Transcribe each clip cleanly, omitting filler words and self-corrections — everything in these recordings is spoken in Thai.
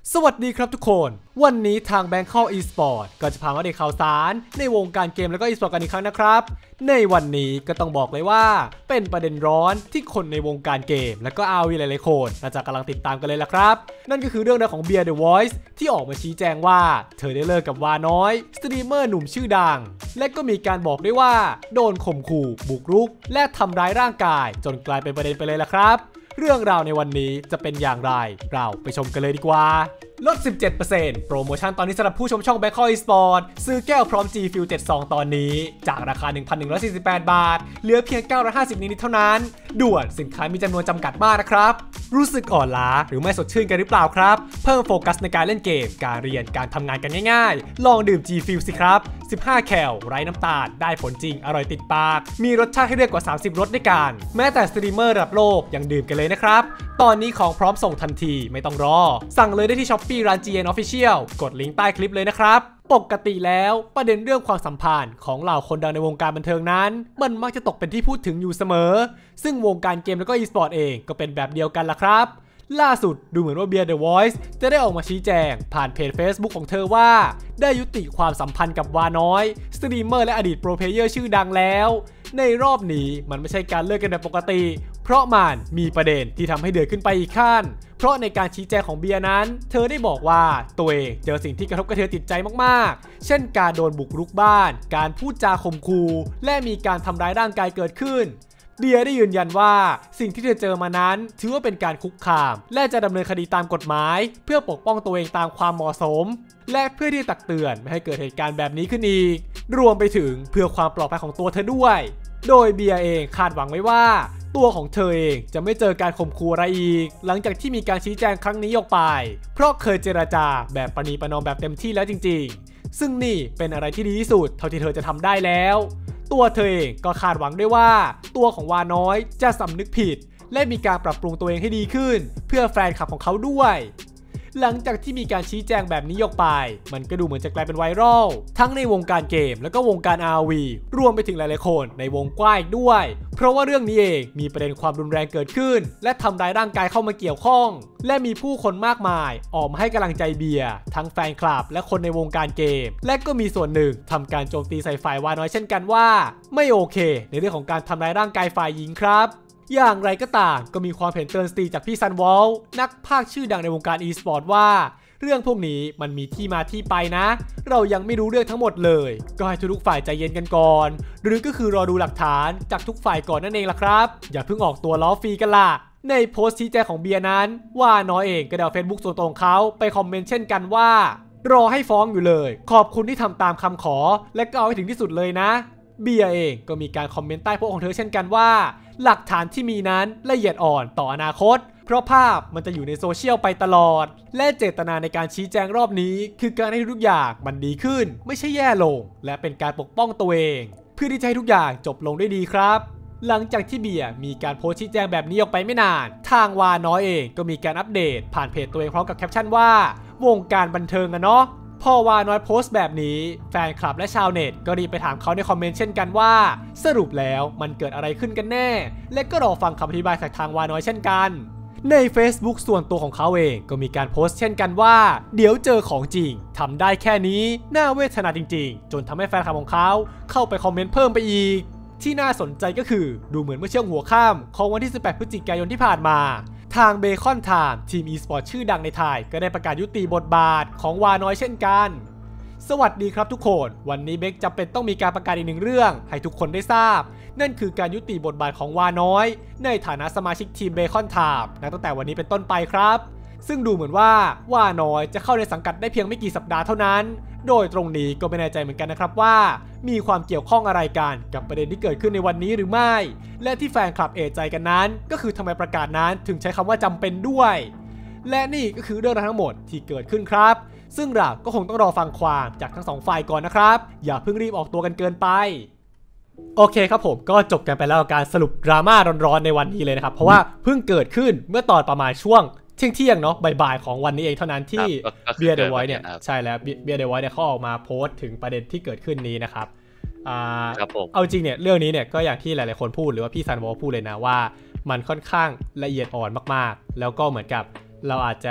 สวัสดีครับทุกคนวันนี้ทาง Bangkok Esport ก็จะพามาอัปเดตข่าวสารในวงการเกมแล้วก็ Esport กันอีกครั้งนะครับในวันนี้ก็ต้องบอกเลยว่าเป็นประเด็นร้อนที่คนในวงการเกมแล้วก็ RV หลายๆคนน่าจะกำลังติดตามกันเลยล่ะครับนั่นก็คือเรื่องราวของ Beer The Voice ที่ออกมาชี้แจงว่าเธอได้เลิกกับวาน้อยสตรีมเมอร์หนุ่มชื่อดังและก็มีการบอกด้วยว่าโดนข่มขู่บุกรุกและทำร้ายร่างกายจนกลายเป็นประเด็นไปเลยล่ะครับเรื่องราวในวันนี้จะเป็นอย่างไรเราไปชมกันเลยดีกว่าลด 17% โปรโมชั่นตอนนี้สำหรับผู้ชมช่อง Bangkok Esport ซื้อแก้วพร้อม G Fuel 7 ซองตอนนี้จากราคา 1,148 บาทเหลือเพียง 950 นิดๆเท่านั้นด่วนสินค้ามีจำนวนจำกัดมากนะครับรู้สึกอ่อนล้าหรือไม่สดชื่นกันหรือเปล่าครับเพิ่มโฟกัสในการเล่นเกมการเรียนการทำงานกันง่ายๆลองดื่ม G Fuel สิครับ15 แคลไร้น้ำตาลได้ผลจริงอร่อยติดปากมีรสชาติให้เลือกกว่า30รสด้วยกันแม้แต่สตรีมเมอร์ระดับโลกยังดื่มกันเลยนะครับตอนนี้ของพร้อมส่งทันทีไม่ต้องรอสั่งเลยได้ที่ Shopee ร้าน GN Official กดลิงก์ใต้คลิปเลยนะครับปกติแล้วประเด็นเรื่องความสัมพันธ์ของเหล่าคนดังในวงการบันเทิงนั้นมันมักจะตกเป็นที่พูดถึงอยู่เสมอซึ่งวงการเกมแล้วก็ e-sport เองก็เป็นแบบเดียวกันล่ะครับล่าสุดดูเหมือนว่า Beer The Voice จะได้ออกมาชี้แจงผ่านเพจ Facebook ของเธอว่าได้ยุติความสัมพันธ์กับวาน้อยสตรีมเมอร์และอดีตโปรเพลเยอร์ชื่อดังแล้วในรอบนี้มันไม่ใช่การเลิกกันแบบปกติเพราะมันมีประเด็นที่ทำให้เดือดขึ้นไปอีกขั้นเพราะในการชี้แจงของเบียร์นั้นเธอได้บอกว่าตัวเองเจอสิ่งที่กระทบกระเทือนจิตใจมากๆเช่นการโดนบุกรุกบ้านการพูดจาข่มขู่และมีการทำร้ายร่างกายเกิดขึ้นเบียร์ได้ยืนยันว่าสิ่งที่เธอเจอมานั้นถือว่าเป็นการคุกคามและจะดำเนินคดีตามกฎหมายเพื่อปกป้องตัวเองตามความเหมาะสมและเพื่อที่จะตักเตือนไม่ให้เกิดเหตุการณ์แบบนี้ขึ้นอีกรวมไปถึงเพื่อความปลอดภัยของตัวเธอด้วยโดยเบียร์เองคาดหวังไว้ว่าตัวของเธอเองจะไม่เจอการข่มขู่อะไรอีกหลังจากที่มีการชี้แจงครั้งนี้ออกไปเพราะเคยเจรจาแบบประนีประนอมแบบเต็มที่แล้วจริงๆซึ่งนี่เป็นอะไรที่ดีที่สุดเท่าที่เธอจะทำได้แล้วตัวเธอเองก็คาดหวังด้วยว่าตัวของวาน้อยจะสำนึกผิดและมีการปรับปรุงตัวเองให้ดีขึ้นเพื่อแฟนคลับของเขาด้วยหลังจากที่มีการชี้แจงแบบนี้ออกไปมันก็ดูเหมือนจะกลายเป็นไวรัลทั้งในวงการเกมแล้วก็วงการ RV รวมไปถึงหลายๆคนในวงกว้างอีกด้วยเพราะว่าเรื่องนี้เองมีประเด็นความรุนแรงเกิดขึ้นและทำร้ายร่างกายเข้ามาเกี่ยวข้องและมีผู้คนมากมายออกมาให้กำลังใจเบียร์ทั้งแฟนคลับและคนในวงการเกมและก็มีส่วนหนึ่งทำการโจมตีใส่ฝ่ายวาน้อยเช่นกันว่าไม่โอเคในเรื่องของการทำร้ายร่างกายฝ่ายหญิงครับอย่างไรก็ตามก็มีความเห็นเตือนสติจากพี่ซันวอลนักพากย์ชื่อดังในวงการ e-sport ว่าเรื่องพวกนี้มันมีที่มาที่ไปนะเรายังไม่รู้เรื่องทั้งหมดเลยก็ให้ทุกฝ่ายใจเย็นกันก่อนหรือก็คือรอดูหลักฐานจากทุกฝ่ายก่อนนั่นเองล่ะครับอย่าเพิ่งออกตัวล้อฟรีกันล่ะในโพสต์ชี้แจงของเบียร์นั้นว่าน้อยเองก็ได้เอา Facebook ส่วนตัวของเขาไปคอมเมนต์เช่นกันว่ารอให้ฟ้องอยู่เลยขอบคุณที่ทำตามคำขอและก็เอาให้ถึงที่สุดเลยนะเบียร์เองก็มีการคอมเมนต์ใต้โพสต์ของเธอเช่นกันว่าหลักฐานที่มีนั้นละเอียดอ่อนต่ออนาคตเพราะภาพมันจะอยู่ในโซเชียลไปตลอดและเจตนาในการชี้แจงรอบนี้คือการให้ทุกอย่างมันดีขึ้นไม่ใช่แย่ลงและเป็นการปกป้องตัวเองเพื่อที่จะให้ทุกอย่างจบลงได้ดีครับหลังจากที่เบียร์มีการโพสต์ชี้แจงแบบนี้ออกไปไม่นานทางวาน้อยเองก็มีการอัปเดตผ่านเพจตัวเองพร้อมกับแคปชั่นว่าวงการบันเทิงอะเนาะพอวาน้อยโพสต์แบบนี้แฟนคลับและชาวเน็ตก็รีบไปถามเขาในคอมเมนต์เช่นกันว่าสรุปแล้วมันเกิดอะไรขึ้นกันแน่และก็รอฟังคำอธิบายจากทางวาน้อยเช่นกันใน Facebook ส่วนตัวของเขาเองก็มีการโพสต์เช่นกันว่าเดี๋ยวเจอของจริงทำได้แค่นี้น่าเวทนาจริงๆจนทำให้แฟนคลับของเขาเข้าไปคอมเมนต์เพิ่มไปอีกที่น่าสนใจก็คือดูเหมือนเมื่อช่วงหัวค่ำของวันที่18พฤศจิกายนที่ผ่านมาทางเบคอนไทม์ทีม e-sport ชื่อดังในไทยก็ได้ประกาศยุติบทบาทของวาน้อยเช่นกันสวัสดีครับทุกคนวันนี้เบคจำเป็นต้องมีการประกาศอีกหนึ่งเรื่องให้ทุกคนได้ทราบนั่นคือการยุติบทบาทของวาน้อยในฐานะสมาชิกทีมเบคอนไทม์ตั้งแต่วันนี้เป็นต้นไปครับซึ่งดูเหมือนว่าวาน้อยจะเข้าในสังกัดได้เพียงไม่กี่สัปดาห์เท่านั้นโดยตรงนี้ก็ไม่แน่ใจเหมือนกันนะครับว่ามีความเกี่ยวข้องอะไรกันกับประเด็นที่เกิดขึ้นในวันนี้หรือไม่และที่แฟนคลับเอะใจกันนั้นก็คือทำไมประกาศนั้นถึงใช้คำว่าจำเป็นด้วยและนี่ก็คือเรื่องราวทั้งหมดที่เกิดขึ้นครับซึ่งเราก็คงต้องรอฟังความจากทั้งสองฝ่ายก่อนนะครับอย่าเพิ่งรีบออกตัวกันเกินไปโอเคครับผมก็จบกันไปแล้วกับการสรุปดราม่าร้อนๆในวันนี้เลยนะครับเพราะว่าเพิ่งเกิดขึ้นเมื่อตอนประมาณช่วงเที่ยงเนาะบ่ายๆของวันนี้เองเท่านั้นที่เบียร์เดอะไวท์เนี่ยใช่แล้วเบียร์เดอะไวท์เนี่ยเขาออกมาโพสต์ถึงประเด็นที่เกิดขึ้นนี้นะครับเอาจริงเนี่ยเรื่องนี้เนี่ยก็อย่างที่หลายๆคนพูดหรือว่าพี่ซันวอลพูดเลยนะว่ามันค่อนข้างละเอียดอ่อนมากๆแล้วก็เหมือนกับเราอาจจะ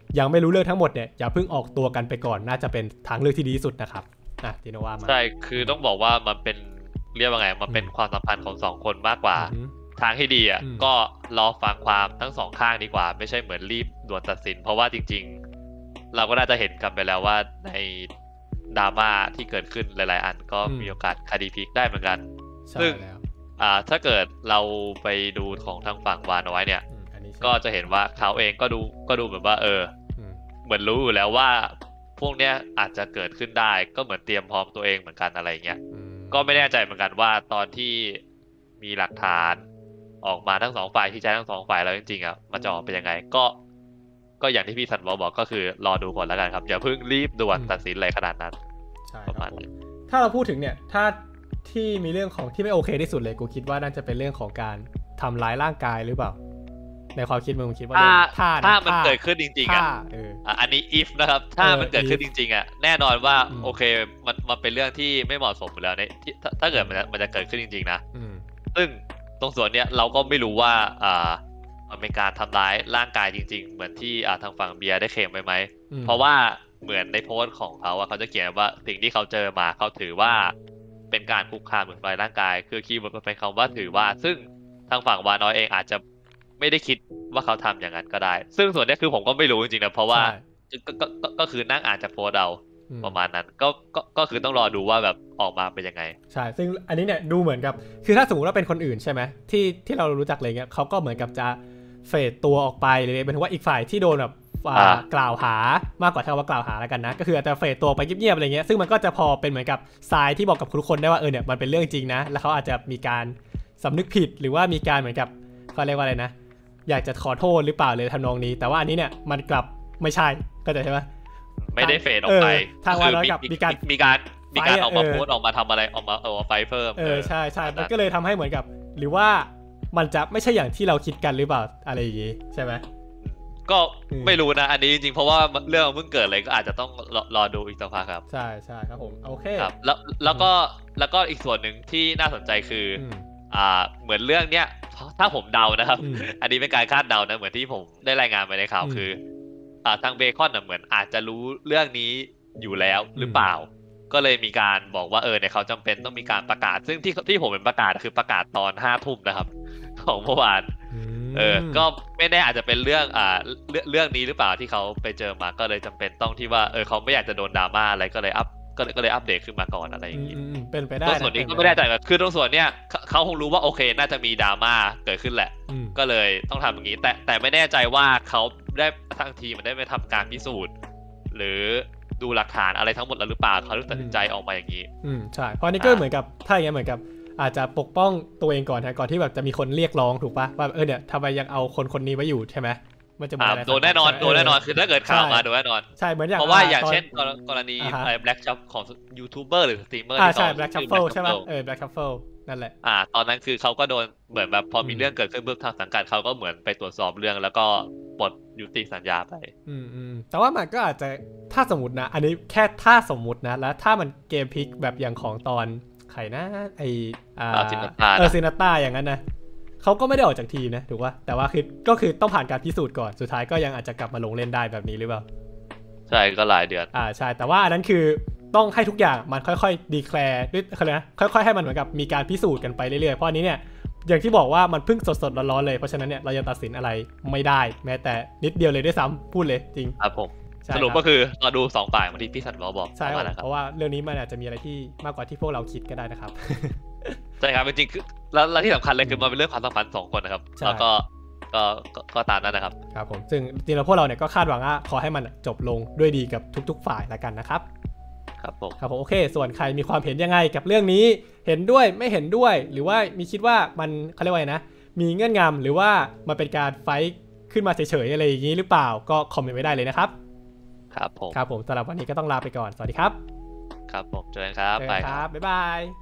ยังไม่รู้เรื่องทั้งหมดเนี่ยอย่าเพิ่งออกตัวกันไปก่อนน่าจะเป็นทางเลือกที่ดีที่สุดนะครับติโนว่ามาใช่คือต้องบอกว่ามันเป็นเรียกว่าไงมันเป็นความสัมพันธ์ของ2คนมากกว่าทางที่ดีอ่ะก็รอฟังความทั้งสองข้างดีกว่าไม่ใช่เหมือนรีบด่วนตัดสินเพราะว่าจริงๆเราก็น่าจะเห็นกันไปแล้วว่าในดราม่าที่เกิดขึ้นหลายๆอันก็มีโอกาสคดีพลิกได้เหมือนกันซึ่งถ้าเกิดเราไปดูของทางฝั่งวาน้อยเนี่ยก็จะเห็นว่าเขาเองก็ดูเหมือนว่าเหมือนรู้อยู่แล้วว่าพวกเนี้ยอาจจะเกิดขึ้นได้ก็เหมือนเตรียมพร้อมตัวเองเหมือนกันอะไรเงี้ยก็ไม่แน่ใจเหมือนกันว่าตอนที่มีหลักฐานออกมาทั้ง2ฝ่ายที่ใช้ทั้ง2ฝ่ายแล้วจริงๆอ่ะมันจะออกเป็นยังไงก็อย่างที่พี่สันบอกก็คือรอดูก่อนแล้วกันครับอย่าเพิ่งรีบด่วนตัดสินอะไรขนาดนั้นประมาณนั้นถ้าเราพูดถึงเนี่ยถ้าที่มีเรื่องของที่ไม่โอเคที่สุดเลยกูคิดว่าน่าจะเป็นเรื่องของการทำร้ายร่างกายหรือเปล่าในความคิดมึงคิดว่าถ้ามันเกิดขึ้นจริงๆอ่ะอันนี้ if นะครับถ้ามันเกิดขึ้นจริงๆอ่ะแน่นอนว่าโอเคมันเป็นเรื่องที่ไม่เหมาะสมอยู่แล้วเนี่ยถ้าเกิดมันจะเกิดขึ้นจริงๆนะซึ่งตรงส่วนเนี้ยเราก็ไม่รู้ว่ามันเป็นการทำร้ายร่างกายจริงๆเหมือนที่ทางฝั่งเบียร์ได้เคลมไปไหมเพราะว่าเหมือนในโพสต์ของเขาเขาจะเขียนว่าสิ่งที่เขาเจอมาเขาถือว่าเป็นการคุกคามเหมือนทำร้ายร่างกายคือคีย์เวิร์ดเป็นคำว่าถือว่าซึ่งทางฝั่งวาน้อยเองอาจจะไม่ได้คิดว่าเขาทำอย่างนั้นก็ได้ซึ่งส่วนนี้คือผมก็ไม่รู้จริงๆนะเพราะว่าก็คือนั่งอ่านจากโพสต์เราประมาณนั้นก็คือต้องรอดูว่าแบบออกมาเป็นยังไงใช่ซึ่งอันนี้เนี่ยดูเหมือนกับคือถ้าสมมติว่าเป็นคนอื่นใช่ไหมที่เรารู้จักอะไรเงี้ยเขาก็เหมือนกับจะเฟดตัวออกไปเลยเป็นว่าอีกฝ่ายที่โดนแบบกล่าวหามากกว่าที่ว่ากล่าวหาแล้วกันนะก็คืออาจจะเฟดตัวไปเงียบๆอะไรเงี้ยซึ่งมันก็จะพอเป็นเหมือนกับทรายที่บอกกับทุกคนได้ว่าเนี่ยมันเป็นเรื่องจริงนะแล้วเขาอาจจะมีการสำนึกผิดหรือว่ามีการเหมือนกับเขาเรียกว่าอะไรนะอยากจะขอโทษหรือเปล่าเลยทำนองนี้แต่ว่าอันนี้เนี่ยมันกลับไม่ใช่ก็จะใช่ไหมไม่ได้เฟดออกไปทางวันแล้วกับมีการออกมาโพสออกมาทำอะไรออกมาไฟเพิ่มใช่มันก็เลยทำให้เหมือนกับหรือว่ามันจะไม่ใช่อย่างที่เราคิดกันหรือเปล่าอะไรอย่างนี้ใช่ไหมก็ไม่รู้นะอันนี้จริงๆเพราะว่าเรื่องเพิ่งเกิดเลยก็อาจจะต้องรอดูอีกสักพักครับใช่ครับผมโอเคครับแล้วก็อีกส่วนหนึ่งที่น่าสนใจคือเหมือนเรื่องเนี้ยถ้าผมเดานะครับอันนี้เป็นการคาดเดานะเหมือนที่ผมได้รายงานไปในข่าวคือทางเบคอนเหมือนอาจจะรู้เรื่องนี้อยู่แล้วหรือเปล่าก็เลยมีการบอกว่าเนี่ยเขาจำเป็นต้องมีการประกาศซึ่งที่ผมเป็นประกาศคือประกาศตอน5 ทุ่มนะครับของเมื่อวานก็ไม่แน่อาจจะเป็นเรื่องนี้หรือเปล่าที่เขาไปเจอมาก็เลยจำเป็นต้องที่ว่าเขาไม่อยากจะโดนดราม่าอะไรก็เลยอัปเดตขึ้นมาก่อนอะไรอย่างนี้เป็นไปได้ตรงส่วนนี้ก็ไม่ได้แต่คือตรงส่วนเนี้ยเขาคงรู้ว่าโอเคน่าจะมีดราม่าเกิดขึ้นแหละก็เลยต้องทำอย่างนี้แต่ไม่แน่ใจว่าเขาได้ทางทีมันได้ไปทำการพิสูจน์หรือดูหลักฐานอะไรทั้งหมดแล้วหรือเปล่าเขาตัดสินใจออกมาอย่างนี้ใช่เพราะนี่ก็เหมือนกับถ้าอย่างเงี้ยเหมือนกับอาจจะปกป้องตัวเองก่อนก่อนที่แบบจะมีคนเรียกร้องถูกป่ะว่าเนี่ยทำไมยังเอาคนนี้ไว้อยู่ใช่ไหมมันจะโดนแน่นอนคือถ้าเกิดข่าวมาโดนแน่นอนใช่เหมือนอย่างเพราะว่าอย่างเช่นกรณีBlack Shuffle ของยูทูบเบอร์หรือสตรีมเมอร์ที่ใช่ Black Shuffle ใช่ป่ะBlack Shuffle นั่นแหละตอนนั้นคือเขาก็โดนเหมือนแบบพอมีเรื่องเกิดขึ้นเบื้องทางสังกัดเขาก็เหมือนไปตรวจสอบเรื่องแล้วก็ปลดยุติสัญญาไปแต่ว่ามันก็อาจจะถ้าสมมตินะอันนี้แค่ถ้าสมมตินะแล้วถ้ามันเกมพลิกแบบอย่างของตอนใครนะซินาต้าอย่างนั้นนะเขาก็ไม่ได้ออกจากทีนะถูกป่ะแต่ว่าก็คือต้องผ่านการพิสูจน์ก่อนสุดท้ายก็ยังอาจจะกลับมาลงเล่นได้แบบนี้หรือเปล่าใช่ก็หลายเดือนใช่แต่ว่าอันนั้นคือต้องให้ทุกอย่างมันค่อยๆดีแคลร์ด้วยอะไรนะค่อยๆให้มันเหมือนกับมีการพิสูจน์กันไปเรื่อยๆเพราะอันนี้เนี่ยอย่างที่บอกว่ามันเพิ่งสดๆร้อนๆเลยเพราะฉะนั้นเนี่ยเรายังตัดสินอะไรไม่ได้แม้แต่นิดเดียวเลยด้วยซ้ำพูดเลยจริงครับผมสรุปก็คือเราดู2ฝ่ายเหมือนที่พี่สันบอกใช่เพราะว่าเรื่องนี้มันอาจจะมีอะไรที่มากกว่าที่พวกเราคิดก็ได้นะครับใช่ครับจริงๆคือแล้วที่สำคัญเลยคือมันเป็นเรื่องความสัมพันธ์2 คนนะครับแล้วก็ตามนั้นนะครับครับผมซึ่งจริงๆแล้วพวกเราเนี่ยก็คาดหวังว่าขอให้มันจบลงด้วยดีกับทุกๆฝ่ายแล้วกันนะครับครับผมโอเคส่วนใครมีความเห็นยังไงกับเรื่องนี้เห็นด้วยไม่เห็นด้วยหรือว่ามีคิดว่ามันเขาเรียกว่าไงนะมีเงื่อนงำหรือว่ามันเป็นการไฟท์ขึ้นมาเฉยๆอะไรอย่างนี้หรือเปล่าก็คอมเมนต์ไว้ได้เลยนะครับครับผมสำหรับวันนี้ก็ต้องลาไปก่อนสวัสดีครับครับผมเจอกันครับไปครับบ๊ายบาย